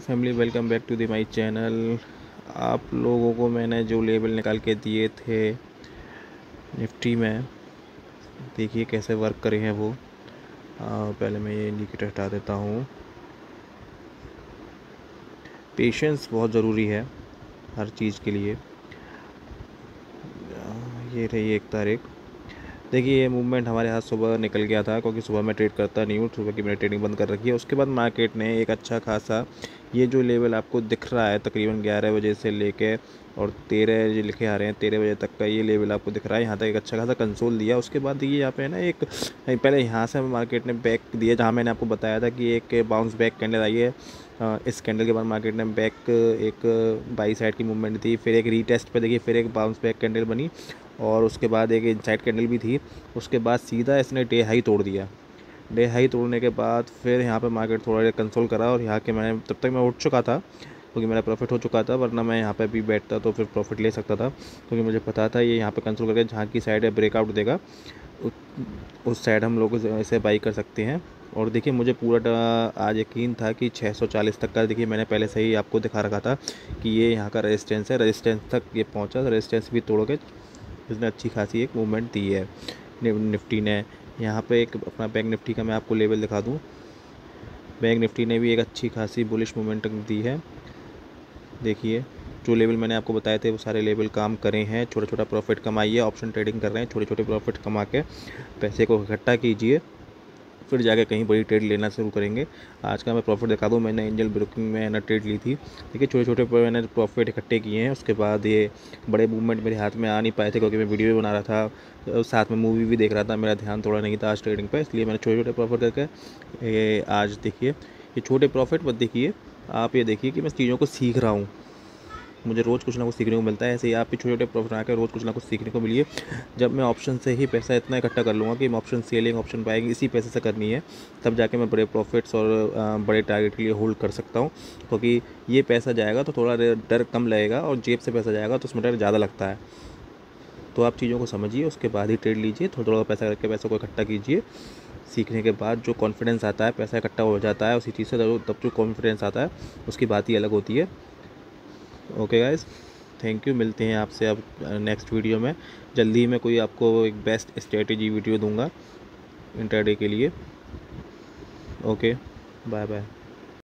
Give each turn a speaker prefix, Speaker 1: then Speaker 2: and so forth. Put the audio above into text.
Speaker 1: Family, welcome back to the my channel. आप लोगों को मैंने जो लेवल निकाल के दिए थे निफ्टी में, देखिए कैसे वर्क करे हैं वो। पहले मैं ये इंडिकेटर हटा देता हूँ। पेशेंस बहुत ज़रूरी है हर चीज़ के लिए। ये रही 1 तारीख। देखिए ये मूवमेंट हमारे हाथ सुबह निकल गया था, क्योंकि सुबह मैं ट्रेड करता नहीं हूँ, सुबह की मैंने ट्रेडिंग बंद कर रखी है। उसके बाद मार्केट ने एक अच्छा खासा, ये जो लेवल आपको दिख रहा है तकरीबन 11 बजे से लेके और 13 जो लिखे आ रहे हैं 13 बजे तक का ये लेवल आपको दिख रहा है, यहाँ तक एक अच्छा खासा कंसोल दिया। उसके बाद देखिए यहाँ पे ना एक पहले यहाँ से मार्केट ने बैक दिया, जहाँ मैंने आपको बताया था कि एक बाउंस बैक कैंडल आई है। इस कैंडल के बाद मार्केट ने बैक एक बाई साइड की मूवमेंट थी, फिर एक रीटेस्ट पे देखिए फिर एक बाउंस बैक कैंडल बनी और उसके बाद एक इनसाइड कैंडल भी थी। उसके बाद सीधा इसने डे हाई तोड़ दिया। डे हाई तोड़ने के बाद फिर यहाँ पे मार्केट थोड़ा कंसोल करा और यहाँ के मैंने तब तक मैं उठ चुका था, क्योंकि मेरा प्रॉफिट हो चुका था, वरना मैं यहाँ पे भी बैठता तो फिर प्रॉफिट ले सकता था, क्योंकि मुझे पता था ये यहाँ पे कंसोल करके जहाँ की साइड है ब्रेकआउट देगा उस साइड हम लोग इसे बाई कर सकते हैं। और देखिए मुझे पूरा आज यकीन था कि 640 तक का, देखिए मैंने पहले से ही आपको दिखा रखा था कि ये यहाँ का रेजिस्टेंस है, रेजिस्टेंस तक ये पहुँचा, रेजिस्टेंस भी तोड़ के इसने अच्छी खासी एक मूवमेंट दी है निफ्टी ने। यहाँ पे एक अपना बैंक निफ्टी का मैं आपको लेवल दिखा दूँ। बैंक निफ्टी ने भी एक अच्छी खासी बुलिश मोमेंटम दी है। देखिए जो लेवल मैंने आपको बताए थे वो सारे लेवल काम करे हैं। छोटा छोटा प्रॉफिट कमाइए, ऑप्शन ट्रेडिंग कर रहे हैं, छोटे छोटे प्रॉफिट कमा के पैसे को इकट्ठा कीजिए, फिर जाके कहीं बड़ी ट्रेड लेना शुरू करेंगे। आज का मैं प्रॉफिट दिखा दूँ। मैंने एंजल ब्रोकिंग में ना ट्रेड ली थी। देखिए छोटे छोटे मैंने प्रॉफिट इकट्ठे किए हैं। उसके बाद ये बड़े मूवमेंट मेरे हाथ में आ नहीं पाए थे, क्योंकि मैं वीडियो भी बना रहा था, साथ में मूवी भी देख रहा था, मेरा ध्यान थोड़ा नहीं था आज ट्रेडिंग पर, इसलिए मैंने छोटे छोटे प्रॉफिट करके ये आज देखिए ये छोटे प्रॉफिट मत देखिए, आप ये देखिए कि मैं चीज़ों को सीख रहा हूँ, मुझे रोज़ कुछ ना कुछ सीखने को मिलता है। ऐसे ही आप भी छोटे छोटे प्रॉफिट बना कर रोज़ कुछ ना कुछ सीखने को मिलिए। जब मैं ऑप्शन से ही पैसा इतना इकट्ठा कर लूँगा कि मैं ऑप्शन सेलिंग, ऑप्शन बाइंग इसी पैसे से करनी है, तब जाके मैं बड़े प्रॉफिट्स और बड़े टारगेट के लिए होल्ड कर सकता हूँ। क्योंकि ये पैसा जाएगा तो थोड़ा डर कम लगेगा, और जेब से पैसा जाएगा तो उसमें डर ज़्यादा लगता है। तो आप चीज़ों को समझिए, उसके बाद ही ट्रेड लीजिए। थोड़ा थोड़ा पैसा करके पैसों को इकट्ठा कीजिए। सीखने के बाद जो कॉन्फिडेंस आता है, पैसा इकट्ठा हो जाता है उसी चीज़ से, तब जो कॉन्फिडेंस आता है उसकी बात ही अलग होती है। Okay guys, thank you. मिलते हैं आपसे अब नेक्स्ट वीडियो में। जल्दी ही मैं कोई आपको एक बेस्ट स्ट्रेटेजी वीडियो दूंगा इंट्राडे के लिए। Okay, bye bye.